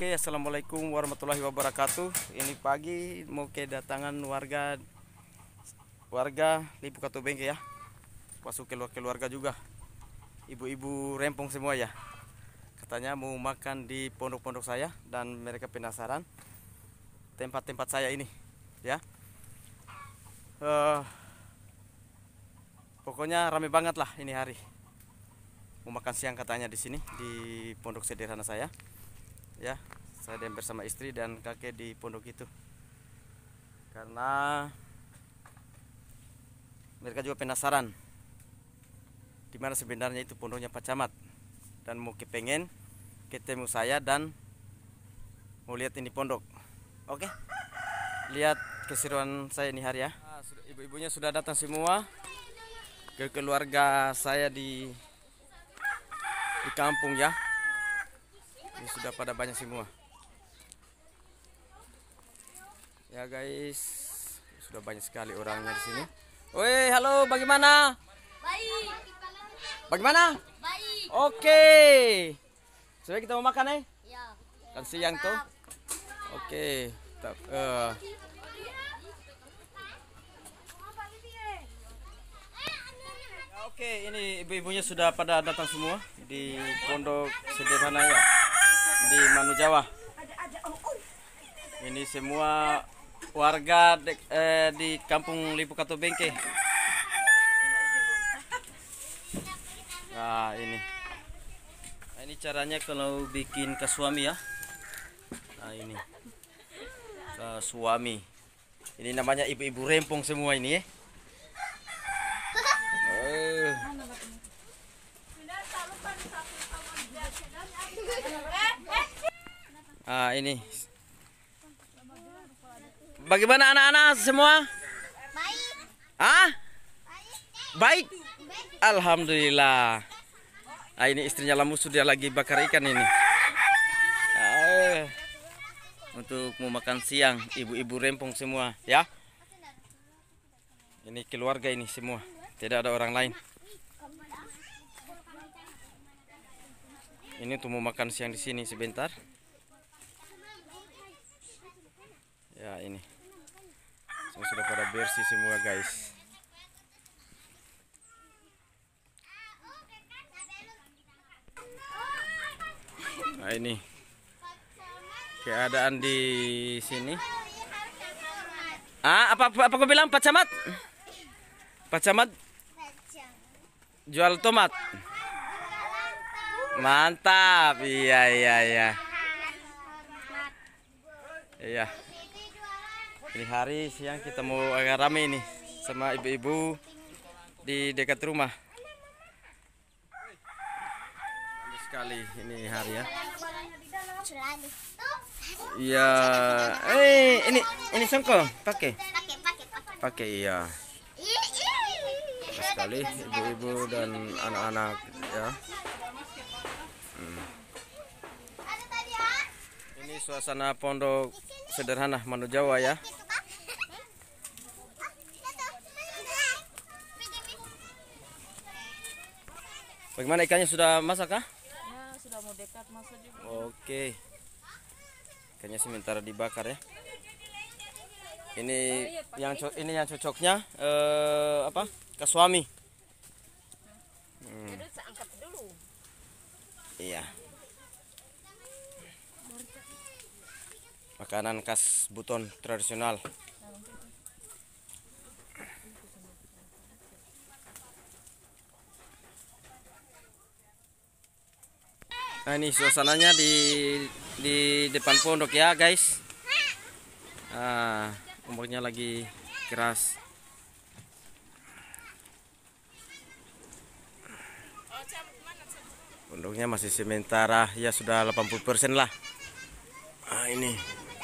Oke, assalamualaikum warahmatullahi wabarakatuh. Ini pagi mau kedatangan warga Lipu Katu Bengke ya. Masuk keluarga juga. Ibu-ibu rempong semua ya. Katanya mau makan di pondok-pondok saya dan mereka penasaran tempat-tempat saya ini ya. Pokoknya rame banget lah ini hari. Mau makan siang katanya di sini di pondok sederhana saya. Ya, saya dan bersama istri dan kakek di pondok itu. Karena mereka juga penasaran di mana sebenarnya itu pondoknya Pak Camat dan mau kepengen ketemu saya dan mau lihat ini pondok. Oke. Lihat keseruan saya ini hari ya. Ibu-ibunya sudah datang semua ke keluarga saya di kampung ya. Ini sudah pada banyak semua. Ya guys, sudah banyak sekali orangnya di sini. Woi, halo, bagaimana? Baik. Bagaimana? Baik. Oke. Sudah kita mau makan Ya. Kan siang tuh. Oke. Oke, ini ibu-ibunya sudah pada datang semua di pondok sederhana ya di Manu Jawa. Ini semua warga di kampung Lipu Katu Bengke. Nah ini caranya kalau bikin kasuami ya. Nah ini kasuami. Ini namanya ibu-ibu rempong semua ini ya. Ini bagaimana anak-anak semua? Baik. Baik. Alhamdulillah. Ini istrinya Lamu sudah lagi bakar ikan ini. Untuk mau makan siang, ibu-ibu rempong semua ya. Ini keluarga ini semua, tidak ada orang lain. Ini untuk mau makan siang di sini sebentar. Ya ini sudah pada bersih semua guys. Nah ini keadaan di sini. Apa kau bilang Pak Camat? Pak Camat jual tomat. Mantap. Iya. Ini hari siang kita mau agak rame nih sama ibu-ibu di dekat rumah. Rame sekali ini hari ya. Iya. Ini songkol pakai iya. Sekali ibu-ibu dan anak-anak ya. Ini suasana pondok sederhana Manu Jawa ya. Bagaimana ikannya sudah masak kah? Ya, sudah mau dekat masak juga. Oke. Ikannya sementara dibakar ya. Ini yang cocoknya apa? Kasuami. Saya angkat dulu. Iya. Makanan khas Buton tradisional. Nah ini suasananya di depan pondok ya guys. Ombaknya lagi keras. Pondoknya masih sementara ya sudah 80% lah. Ini.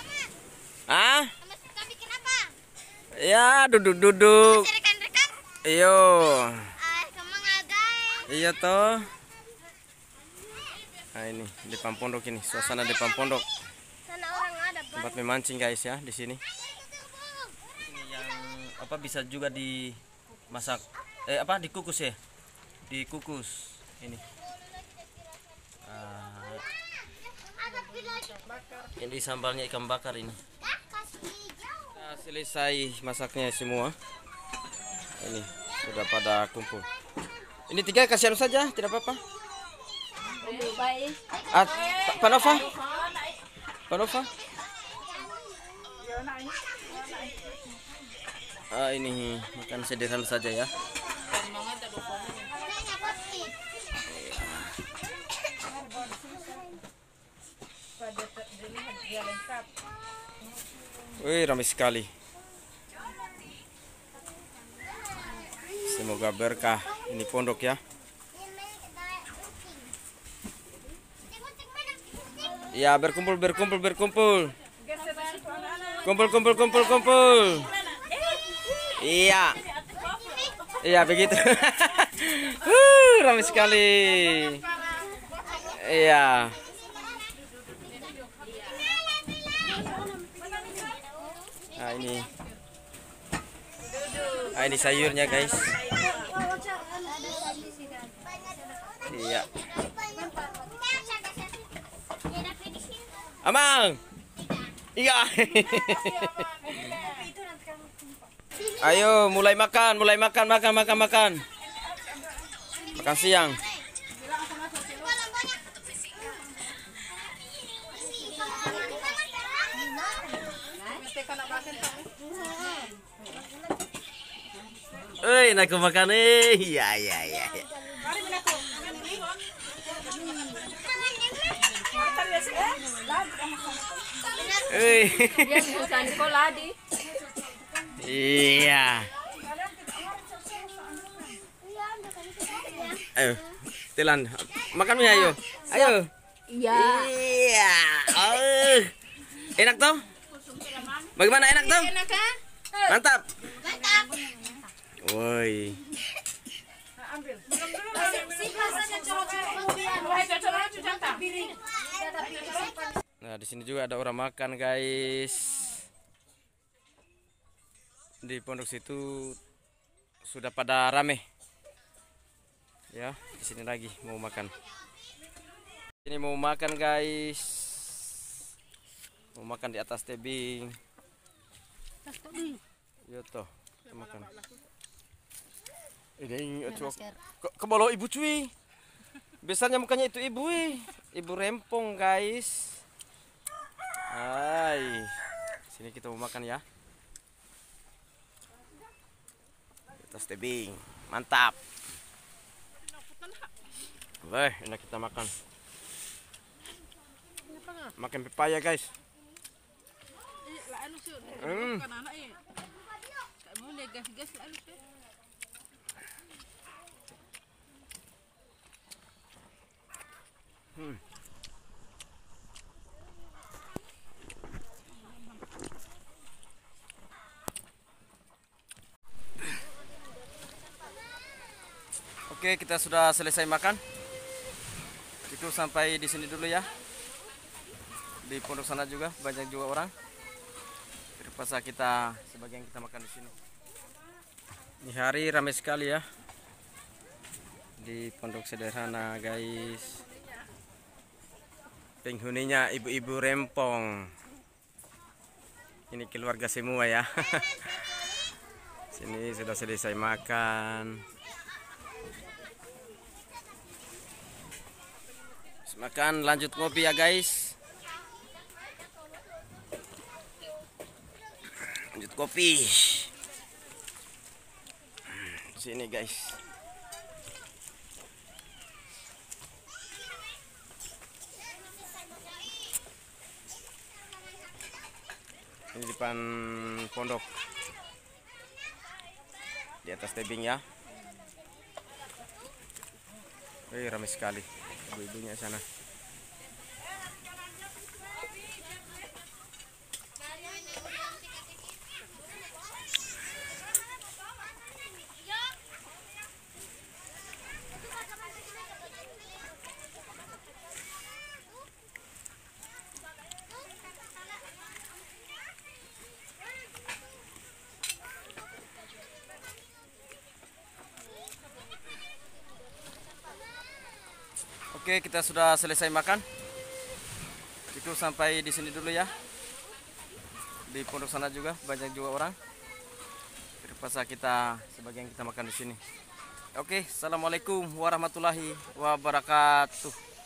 Bikin apa? Ya duduk-duduk. Rekan-rekan. Iyo. Kemang guys. Iya toh. Ini depan pondok ini, suasana depan pondok. Sana orang ada. Tempat memancing guys ya di sini. Ini yang apa bisa juga dimasak dikukus ya. Dikukus ini. Ini sambalnya ikan bakar ini. Nah, selesai masaknya semua. Ini sudah pada kumpul. Ini 3 kasih anu saja, tidak apa-apa. Panova? Panova? Ini makan sederhana saja ya. Wih, ramai sekali. Semoga berkah ini pondok ya. Ya, berkumpul. Kumpul. Iya. Iya, begitu. Ramai sekali. Iya. Nah, ini sayurnya, guys. Iya. Amang. Iya. Ayo, mulai makan. Makan siang. Nak makan iya. Iya. Ayo, telan. Makan mie ayo. Iya. Enak toh? Bagaimana, enak toh? Mantap. Woi. Nah, di sini juga ada orang makan, guys. Di pondok situ sudah pada rame. Ya, di sini lagi mau makan. Ini mau makan, guys. Mau makan di atas tebing. Yo toh, makan. Ini kebawa ibu cuy. Biasanya mukanya itu ibu, ibu rempong, guys. Hai, sini kita mau makan ya. Di atas tebing, mantap. Wah, enak kita makan. Makan pepaya, guys. Oke, kita sudah selesai makan. Itu sampai di sini dulu ya. Di pondok sana juga banyak juga orang. Terpaksa kita sebagian kita makan di sini. Ini hari ramai sekali ya. Di pondok sederhana, guys. Penghuninya ibu-ibu rempong. Ini keluarga semua ya. Sini sudah selesai makan. Makan, lanjut ngopi ya, guys. Lanjut kopi. Sini, guys. Ini depan pondok. Di atas tebing ya. Ramai sekali ibu-ibunya sana. Oke, kita sudah selesai makan. Itu sampai di sini dulu ya. Di pondok sana juga banyak juga orang. Terpaksa kita sebagian kita makan di sini. Oke, assalamualaikum warahmatullahi wabarakatuh.